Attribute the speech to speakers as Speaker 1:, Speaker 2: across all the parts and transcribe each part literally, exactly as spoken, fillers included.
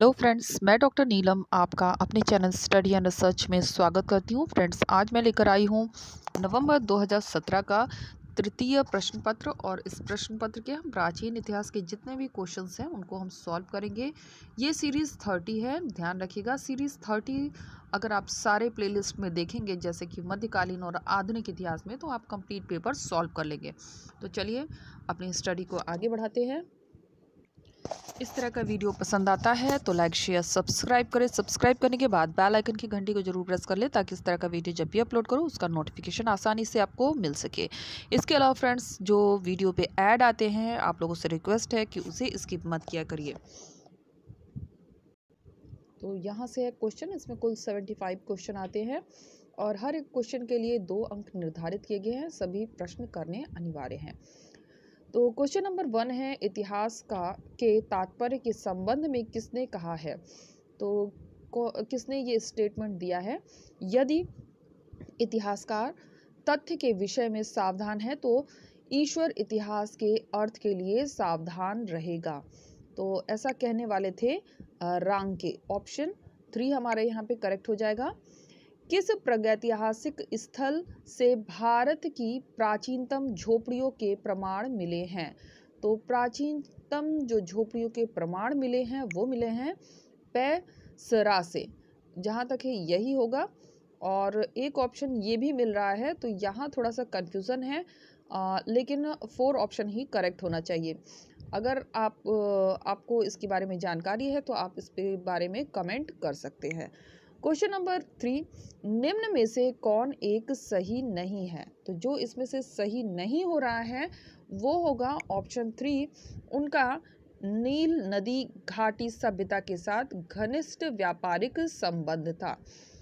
Speaker 1: Hello friends, मैं doctor Neelam आपका अपने चैनल स्टडी एंड रिसर्च में स्वागत करती हूँ। फ्रेंड्स, आज मैं लेकर आई हूँ नवंबर दो हज़ार सत्रह का तृतीय प्रश्न पत्र और इस प्रश्न पत्र के हम प्राचीन इतिहास के जितने भी क्वेश्चंस हैं उनको हम सॉल्व करेंगे। ये सीरीज़ थर्टी है, ध्यान रखिएगा। सीरीज़ थर्टी अगर आप सारे प्लेलिस्ट में देखेंगे जैसे कि मध्यकालीन और आधुनिक इतिहास में, तो आप कंप्लीट पेपर सॉल्व कर लेंगे। तो चलिए अपनी स्टडी को आगे बढ़ाते हैं। इस तरह का वीडियो पसंद आता है तो लाइक शेयर सब्सक्राइब करें। सब्सक्राइब करने के बाद बेल आइकन की घंटी को जरूर प्रेस कर ले ताकि इस तरह का वीडियो जब भी अपलोड करो उसका नोटिफिकेशन आसानी से आपको मिल सके। इसके अलावा फ्रेंड्स, जो वीडियो पे ऐड आते हैं आप लोगों से रिक्वेस्ट है कि उसे स्किप मत किया करिए। तो यहाँ से है क्वेश्चन, इसमें कुल सेवेंटी फाइव क्वेश्चन आते हैं और हर एक क्वेश्चन के लिए दो अंक निर्धारित किए गए हैं। सभी प्रश्न करने अनिवार्य हैं। तो क्वेश्चन नंबर वन है, इतिहास का के तात्पर्य के संबंध में किसने कहा है? तो किसने ये स्टेटमेंट दिया है? यदि इतिहासकार तथ्य के विषय में सावधान है तो ईश्वर इतिहास के अर्थ के लिए सावधान रहेगा। तो ऐसा कहने वाले थे रांके। ऑप्शन थ्री हमारे यहाँ पे करेक्ट हो जाएगा। किस प्रागैतिहासिक स्थल से भारत की प्राचीनतम झोपड़ियों के प्रमाण मिले हैं? तो प्राचीनतम जो झोपड़ियों के प्रमाण मिले हैं वो मिले हैं पैसरा से। जहाँ तक है यही होगा। और एक ऑप्शन ये भी मिल रहा है, तो यहाँ थोड़ा सा कंफ्यूजन है, आ, लेकिन फोर ऑप्शन ही करेक्ट होना चाहिए। अगर आप आपको इसके बारे में जानकारी है तो आप इस पे बारे में कमेंट कर सकते हैं। क्वेश्चन नंबर थ्री, निम्न में से कौन एक सही नहीं है? तो जो इसमें से सही नहीं हो रहा है वो होगा ऑप्शन थ्री। उनका नील नदी घाटी सभ्यता के साथ घनिष्ठ व्यापारिक संबंध था।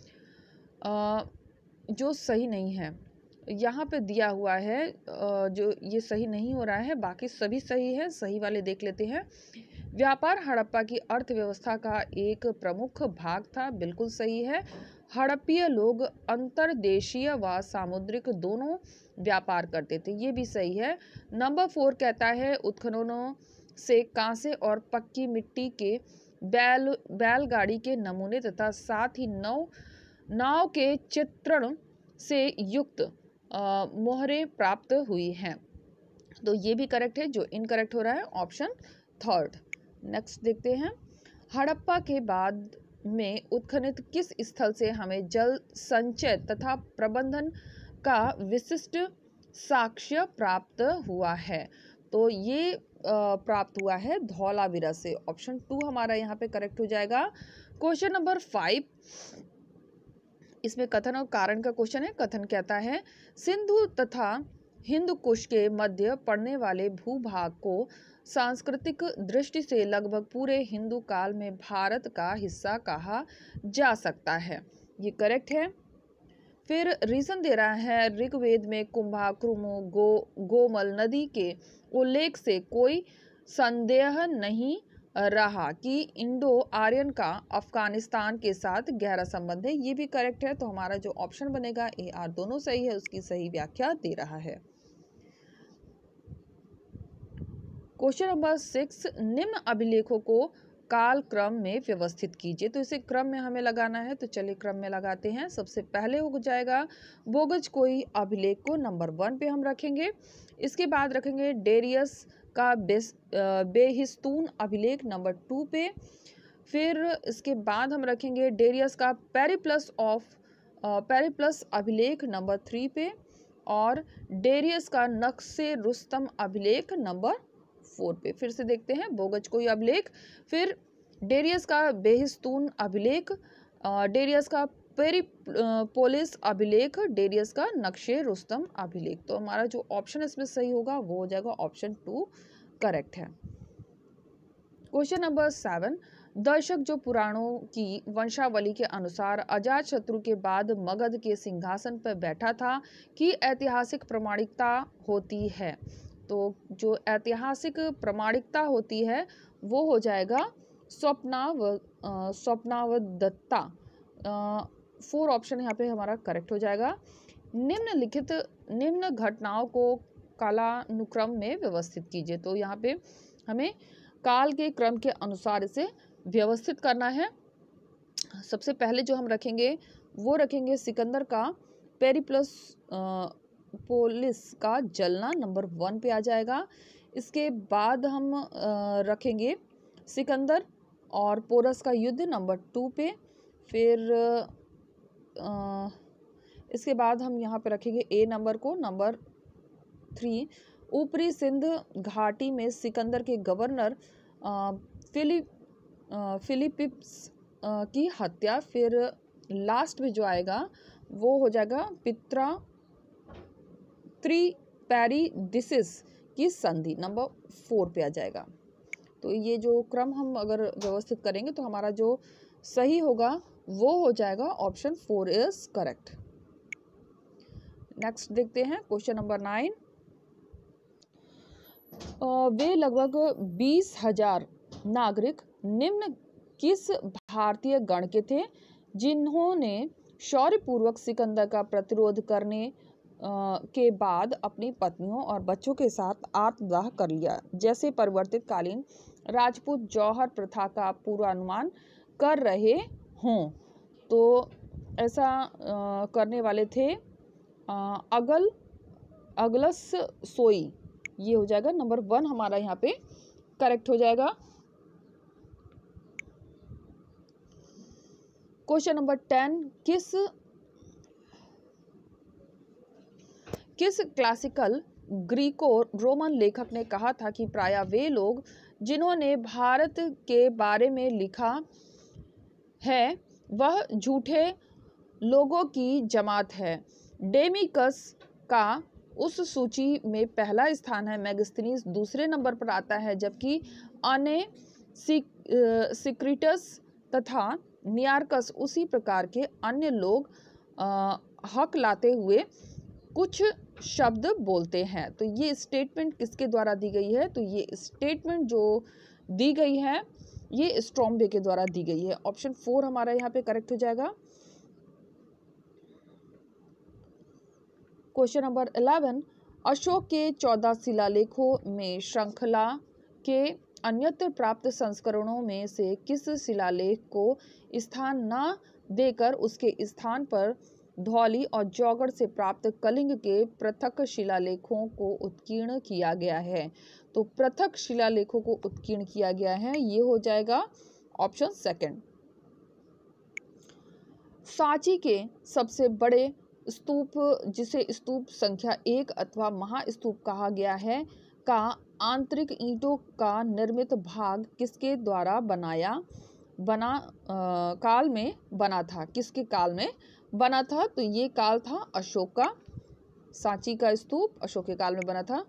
Speaker 1: आ, जो सही नहीं है यहाँ पे दिया हुआ है, जो ये सही नहीं हो रहा है, बाकी सभी सही है। सही वाले देख लेते हैं। व्यापार हड़प्पा की अर्थव्यवस्था का एक प्रमुख भाग था, बिल्कुल सही है। हड़प्पीय लोग अंतर्देशीय व सामुद्रिक दोनों व्यापार करते थे, ये भी सही है। नंबर फोर कहता है उत्खननों से कांसे और पक्की मिट्टी के बैल बैलगाड़ी के नमूने तथा साथ ही नौ नाव के चित्रण से युक्त मोहरें प्राप्त हुई हैं। तो ये भी करेक्ट है। जो इनकरेक्ट हो रहा है ऑप्शन थर्ड। नेक्स्ट देखते हैं, हड़प्पा के बाद में उत्खनित किस स्थल से हमें जल संचय तथा प्रबंधन का विशिष्ट साक्ष्य प्राप्त हुआ है? तो ये प्राप्त हुआ है धौलावीरा से। ऑप्शन टू हमारा यहाँ पे करेक्ट हो जाएगा। क्वेश्चन नंबर फाइव, इसमें कथन और कारण का क्वेश्चन है। कथन कहता है, सिंधु तथा हिंद कुश के मध्य पड़ने वाले भूभाग को सांस्कृतिक दृष्टि से लगभग पूरे हिंदू काल में भारत का हिस्सा कहा जा सकता है। ये करेक्ट है। फिर रीजन दे रहा है, ऋग्वेद में कुंभा क्रुमो गो गोमल नदी के उल्लेख से कोई संदेह नहीं रहा कि इंडो आर्यन का अफगानिस्तान के साथ गहरा संबंध है। ये भी करेक्ट है। तो हमारा जो ऑप्शन बनेगा ए आर दोनों सही है, उसकी सही व्याख्या दे रहा है। क्वेश्चन नंबर सिक्स, निम्न अभिलेखों को काल क्रम में व्यवस्थित कीजिए। तो इसे क्रम में हमें लगाना है, तो चलिए क्रम में लगाते हैं। सबसे पहले हो जाएगा बोगज कोई अभिलेख को नंबर वन पे हम रखेंगे। इसके बाद रखेंगे डेरियस का बेहिस्तून अभिलेख नंबर टू पे। फिर इसके बाद हम रखेंगे डेरियस का पेरिप्लस ऑफ पेरिप्लस अभिलेख नंबर थ्री पे और डेरियस का नक्शे रुस्तम अभिलेख नंबर फोर पे। फिर से देखते हैं, बोगज कोई अभिलेख, फिर डेरियस का बेहिस्तून अभिलेख, डेरियस का पेरिपोलिस अभिलेख, डेरियस का नक्शे रुस्तम अभिलेख। तो हमारा जो ऑप्शन इसमें सही होगा वो हो जाएगा ऑप्शन टू करेक्ट है। क्वेश्चन नंबर सेवन, दर्शक जो पुराणों की वंशावली के अनुसार अजातशत्रु के बाद मगध के सिंहासन पर बैठा था कि ऐतिहासिक प्रमाणिकता होती है? तो जो ऐतिहासिक प्रमाणिकता होती है वो हो जाएगा स्वप्नाव स्वप्नावदत्ता। फोर ऑप्शन यहाँ पे हमारा करेक्ट हो जाएगा। निम्नलिखित निम्न घटनाओं को कालानुक्रम में व्यवस्थित कीजिए। तो यहाँ पे हमें काल के क्रम के अनुसार इसे व्यवस्थित करना है। सबसे पहले जो हम रखेंगे वो रखेंगे सिकंदर का पेरिप्लस पोलिस का जलना, नंबर वन पे आ जाएगा। इसके बाद हम रखेंगे सिकंदर और पोरस का युद्ध, नंबर टू पे। फिर आ, इसके बाद हम यहाँ पे रखेंगे ए नंबर को, नंबर थ्री ऊपरी सिंध घाटी में सिकंदर के गवर्नर फिलिप फिलिपिप्स की हत्या। फिर लास्ट में जो आएगा वो हो जाएगा पित्रा त्रिपैरिडिसिस की संधि, नंबर फोर पे आ जाएगा। तो ये जो क्रम हम अगर व्यवस्थित करेंगे तो हमारा जो सही होगा वो हो जाएगा option four is correct. Next देखते हैं क्वेश्चन नंबर नाइन। वे लगभग बीस हजार नागरिक निम्न किस भारतीय गण के थे जिन्होंने शौर्यपूर्वक सिकंदर का प्रतिरोध करने आ, के बाद अपनी पत्नियों और बच्चों के साथ आत्मदाह कर लिया, जैसे परिवर्तित कालीन राजपूत जौहर प्रथा का पूर्वानुमान कर रहे हों। तो ऐसा आ, करने वाले थे आ, अगल अगलस सोई, ये हो जाएगा नंबर वन हमारा यहाँ पे करेक्ट हो जाएगा। क्वेश्चन नंबर टेन, किस किस क्लासिकल ग्रीको रोमन लेखक ने कहा था कि प्रायः वे लोग जिन्होंने भारत के बारे में लिखा है वह झूठे लोगों की जमात है। डेमिकस का उस सूची में पहला स्थान है, मेगस्थनीज दूसरे नंबर पर आता है, जबकि अने सिक्रिटस तथा नियार्कस उसी प्रकार के अन्य लोग आ, हक लाते हुए कुछ शब्द बोलते हैं। तो ये स्टेटमेंट किसके द्वारा दी गई है? तो ये स्टेटमेंट जो दी गई है ये स्ट्रॉम्बे के द्वारा दी गई है। ऑप्शन फोर हमारा यहाँ पे करेक्ट हो जाएगा। क्वेश्चन नंबर इलेवन, अशोक के चौदह शिलालेखों में श्रृंखला के अन्यत्र प्राप्त संस्करणों में से किस शिलालेख को स्थान न देकर उसके स्थान पर धौली और जौगड़ से प्राप्त कलिंग के पृथक शिलालेखों को उत्कीर्ण किया गया है? तो पृथक शिलालेखों को उत्कीर्ण किया गया है, ये हो जाएगा ऑप्शन सेकंड। सांची के सबसे बड़े स्तूप, जिसे स्तूप संख्या एक अथवा महास्तूप कहा गया है, का आंतरिक ईंटों का निर्मित भाग किसके द्वारा बनाया बना आ, काल में बना था? किसके काल में बना था? तो ये काल था अशोक का। सांची का स्तूप अशोक के काल में बना था।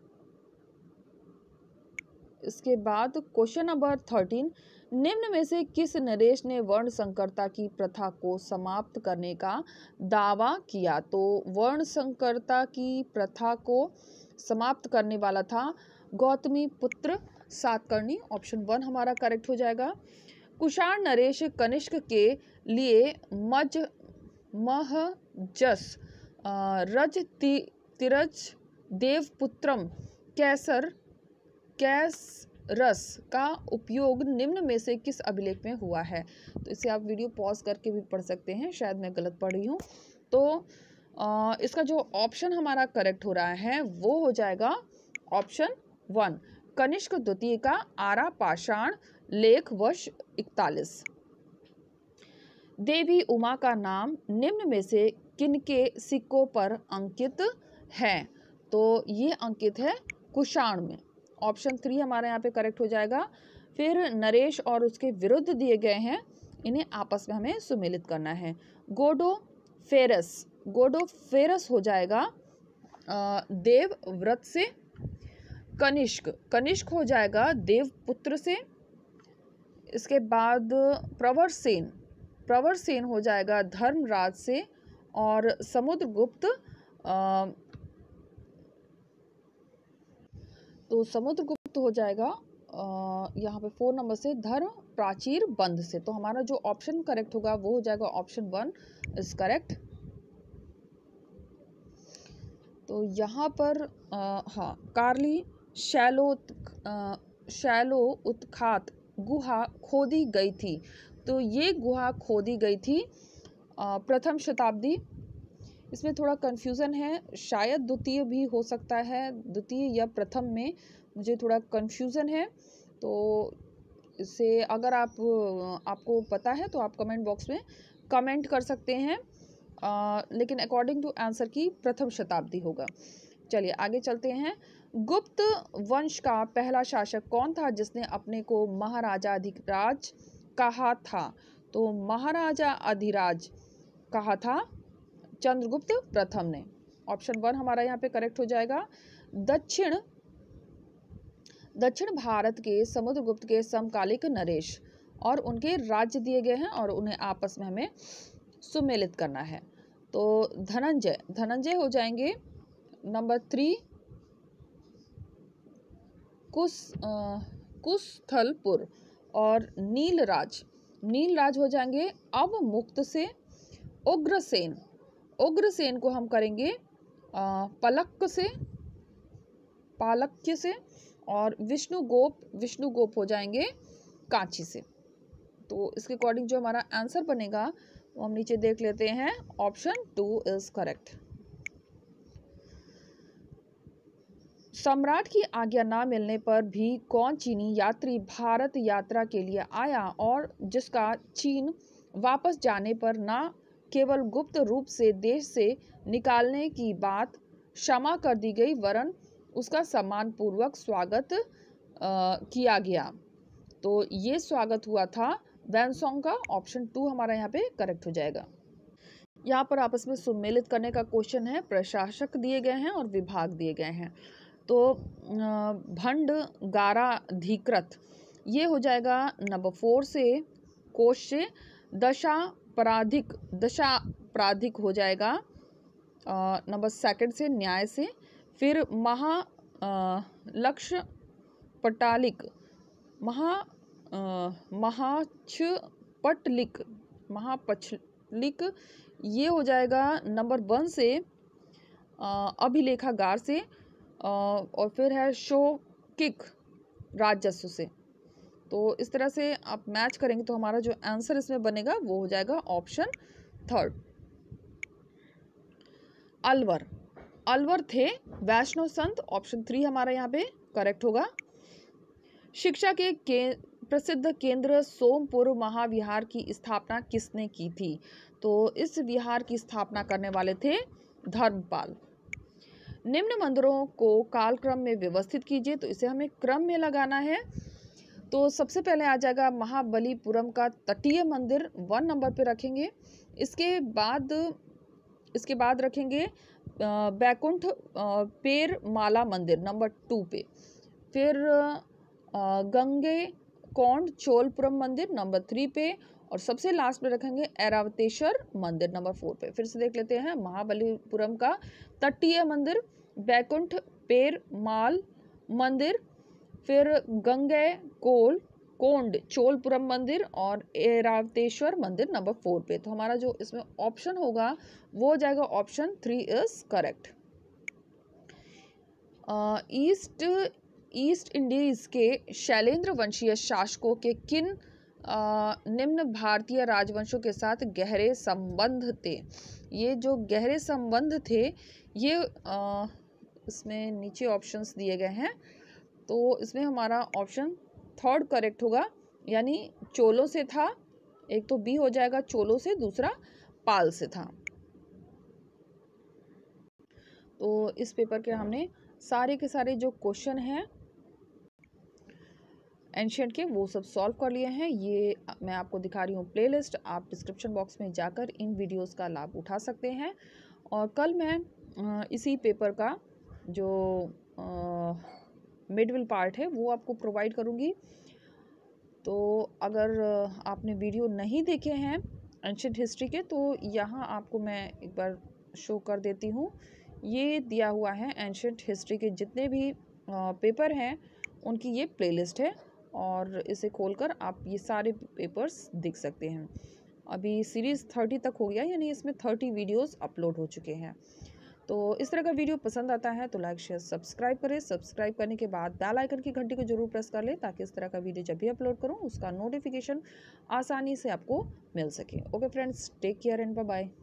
Speaker 1: इसके बाद क्वेश्चन नंबर थर्टीन, निम्न में से किस नरेश ने वर्ण संकरता की प्रथा को समाप्त करने का दावा किया? तो वर्ण संकरता की प्रथा को समाप्त करने वाला था Gautamiputra Satakarni, option one हमारा करेक्ट हो जाएगा। कुषाण नरेश कनिष्क के लिए मज महजस रज तिरज देवपुत्रम कैसर कैसरस का उपयोग निम्न में से किस अभिलेख में हुआ है? तो इसे आप वीडियो पॉज करके भी पढ़ सकते हैं, शायद मैं गलत पढ़ रही हूँ। तो आ, इसका जो ऑप्शन हमारा करेक्ट हो रहा है वो हो जाएगा ऑप्शन वन, कनिष्क द्वितीय का आरा पाषाण लेख वर्ष इकतालीस। देवी उमा का नाम निम्न में से किनके सिक्कों पर अंकित है? तो ये अंकित है कुषाण में, ऑप्शन थ्री हमारे यहाँ पे करेक्ट हो जाएगा। फिर नरेश और उसके विरुद्ध दिए गए हैं, इन्हें आपस में हमें सुमेलित करना है। गोडो फेरस, गोडो फेरस हो जाएगा देव व्रत से। कनिष्क, कनिष्क हो जाएगा देवपुत्र से। इसके बाद प्रवरसेन, प्रवरसेन हो जाएगा धर्मराज से। और समुद्रगुप्त, तो समुद्रगुप्त हो जाएगा यहाँ पे फोर नंबर से धर्म प्राचीर बंध से। तो हमारा जो ऑप्शन करेक्ट होगा वो हो जाएगा ऑप्शन वन इज करेक्ट। तो यहाँ पर आ, हाँ कार्ली शैलो शैलो उत्खात गुहा खोदी गई थी? तो ये गुहा खोदी गई थी प्रथम शताब्दी। इसमें थोड़ा कंफ्यूजन है, शायद द्वितीय भी हो सकता है, द्वितीय या प्रथम में मुझे थोड़ा कंफ्यूजन है। तो इसे अगर आप आपको पता है तो आप कमेंट बॉक्स में कमेंट कर सकते हैं, आ, लेकिन अकॉर्डिंग टू आंसर की प्रथम शताब्दी होगा। चलिए आगे चलते हैं। गुप्त वंश का पहला शासक कौन था जिसने अपने को महाराजा अधिराज कहा था? तो महाराजा अधिराज कहा था चंद्रगुप्त प्रथम ने। ऑप्शन वन हमारा यहाँ पे करेक्ट हो जाएगा। दक्षिण दक्षिण भारत के समुद्रगुप्त के समकालिक नरेश और उनके राज्य दिए गए हैं और उन्हें आपस में हमें सुमेलित करना है। तो धनंजय धनंजय हो जाएंगे नंबर थ्री। कुश कुशस्थलपुर और नीलराज नीलराज हो जाएंगे अवमुक्त से। उग्रसेन उग्रसेन को हम करेंगे पलक्क से पालक्य से। और विष्णुगोप विष्णुगोप हो जाएंगे कांची से। तो इसके अकॉर्डिंग जो हमारा आंसर बनेगा वो हम नीचे देख लेते हैं। Option two is correct. सम्राट की आज्ञा ना मिलने पर भी कौन चीनी यात्री भारत यात्रा के लिए आया और जिसका चीन वापस जाने पर ना केवल गुप्त रूप से देश से निकालने की बात क्षमा कर दी गई वरन उसका सम्मान पूर्वक स्वागत आ, किया गया? तो ये स्वागत हुआ था वैनसोंग का। ऑप्शन टू हमारा यहाँ पे करेक्ट हो जाएगा। यहाँ पर आपस में सुमेलित करने का क्वेश्चन है। प्रशासक दिए गए हैं और विभाग दिए गए हैं। तो भंड गाराधिकृत ये हो जाएगा नंबर फोर से कोश से। दशा पराधिक दशा पराधिक हो जाएगा नंबर सेकंड से न्याय से। फिर महा लक्ष्य पटालिक महा महाछपटलिक महापछलिक ये हो जाएगा नंबर वन से अभिलेखागार से। और फिर है शोकिक राजस्व से। तो इस तरह से आप मैच करेंगे तो हमारा जो आंसर इसमें बनेगा वो हो जाएगा ऑप्शन थर्ड। अलवर अलवर थे वैष्णव संत। ऑप्शन थ्री हमारा यहाँ पे करेक्ट होगा। शिक्षा के, के प्रसिद्ध केंद्र सोमपुर महाविहार की स्थापना किसने की थी? तो इस विहार की स्थापना करने वाले थे धर्मपाल। निम्न मंदिरों को कालक्रम में व्यवस्थित कीजिए। तो इसे हमें क्रम में लगाना है। तो सबसे पहले आ जाएगा महाबलीपुरम का तटीय मंदिर, वन नंबर पे रखेंगे। इसके बाद इसके बाद रखेंगे बैकुंठ पेरमाला मंदिर नंबर टू पे। फिर गंगे कोंड चोलपुरम मंदिर नंबर थ्री पे। और सबसे लास्ट में रखेंगे ऐरावतेश्वर मंदिर नंबर फोर पे। फिर से देख लेते हैं। महाबलीपुरम का तटीय मंदिर, बैकुंठ पेरमाल मंदिर, फिर गंगे कोल कोंड चोलपुरम मंदिर और ऐरावतेश्वर मंदिर नंबर फोर पे। तो हमारा जो इसमें ऑप्शन होगा वो हो जाएगा option three is correct. East East Indies के शैलेंद्र वंशीय शासकों के किन आ, निम्न भारतीय राजवंशों के साथ गहरे संबंध थे? ये जो गहरे संबंध थे ये आ, इसमें नीचे ऑप्शंस दिए गए हैं। तो इसमें हमारा ऑप्शन थर्ड करेक्ट होगा, यानी चोलों से था। एक तो बी हो जाएगा चोलों से, दूसरा पाल से था। तो इस पेपर के हमने सारे के सारे जो क्वेश्चन हैं एंशिएंट के वो सब सॉल्व कर लिए हैं। ये मैं आपको दिखा रही हूँ प्लेलिस्ट। आप डिस्क्रिप्शन बॉक्स में जाकर इन वीडियोस का लाभ उठा सकते हैं। और कल मैं इसी पेपर का जो मिडविल पार्ट है वो आपको प्रोवाइड करूँगी। तो अगर आपने वीडियो नहीं देखे हैं एंशिएंट हिस्ट्री के तो यहाँ आपको मैं एक बार शो कर देती हूँ। ये दिया हुआ है एंशिएंट हिस्ट्री के जितने भी पेपर हैं उनकी ये प्लेलिस्ट है और इसे खोलकर आप ये सारे पेपर्स देख सकते हैं। अभी सीरीज़ थर्टी तक हो गया, यानी इसमें थर्टी वीडियोस अपलोड हो चुके हैं। तो इस तरह का वीडियो पसंद आता है तो लाइक शेयर सब्सक्राइब करें। सब्सक्राइब करने के बाद बेल आइकन की घंटी को जरूर प्रेस कर लें ताकि इस तरह का वीडियो जब भी अपलोड करूं उसका नोटिफिकेशन आसानी से आपको मिल सके। Okay friends, take care and bye bye.